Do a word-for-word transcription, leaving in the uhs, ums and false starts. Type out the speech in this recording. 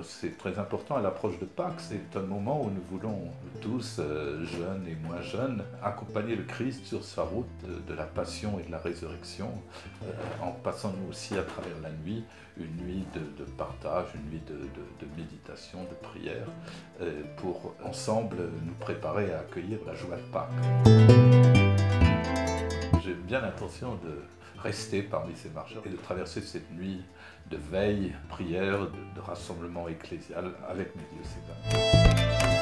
c'est très important à l'approche de Pâques. C'est un moment où nous voulons tous, euh, jeunes et moins jeunes, accompagner le Christ sur sa route de la passion et de la résurrection, euh, en passant nous aussi à travers la nuit, une nuit de, de partage, une nuit de, de, de méditation, de prière, euh, pour ensemble nous préparer à accueillir la joie de Pâques. J'ai bien l'intention de rester parmi ces marcheurs et de traverser cette nuit de veille, prière, de, de rassemblement ecclésial avec mes diocésains.